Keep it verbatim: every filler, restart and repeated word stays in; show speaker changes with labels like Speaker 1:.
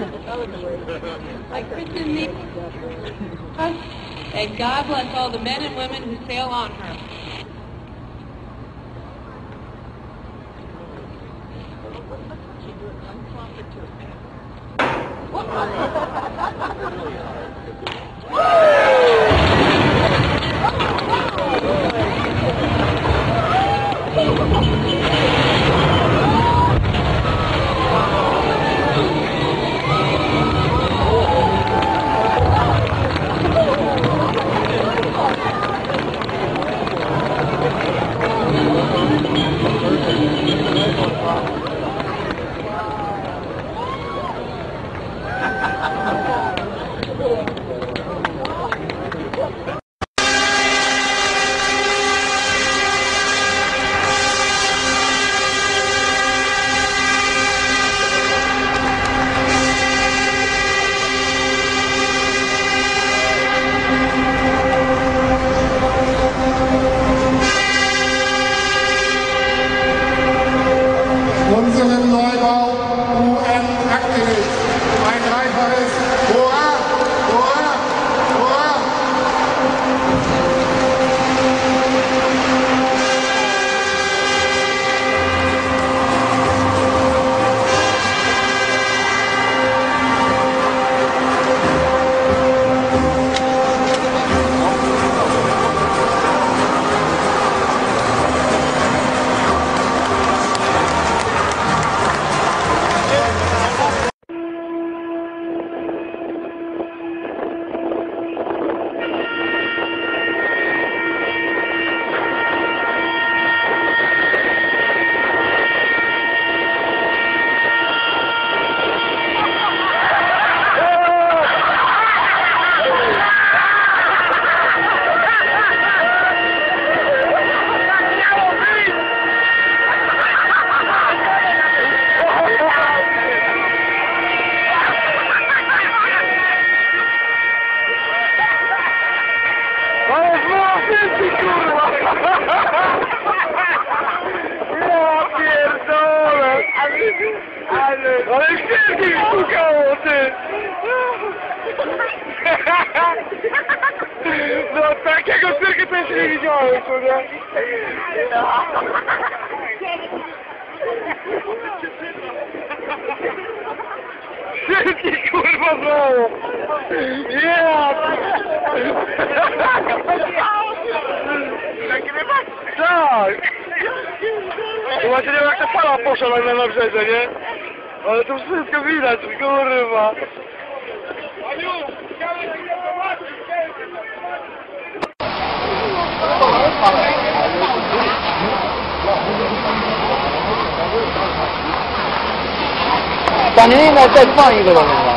Speaker 1: I christen thee, and God bless all the men and women who sail on her.
Speaker 2: Unseren Neubau U N Activist. Ein dreifaches Hurra! Hurra! Hurra!
Speaker 3: Ja pierdolę! Ale... Ale świetnie stukało, ty! No takiego cyrku to jeszcze nie widziałem, co nie? Świetnie kurwa znowu! Ja! Tak! Chyba się nie wiem jak ta fala poszła na nabrzeże, nie? Ale to wszystko widać, kurwa!
Speaker 4: Panie, nie ma też pani do domu.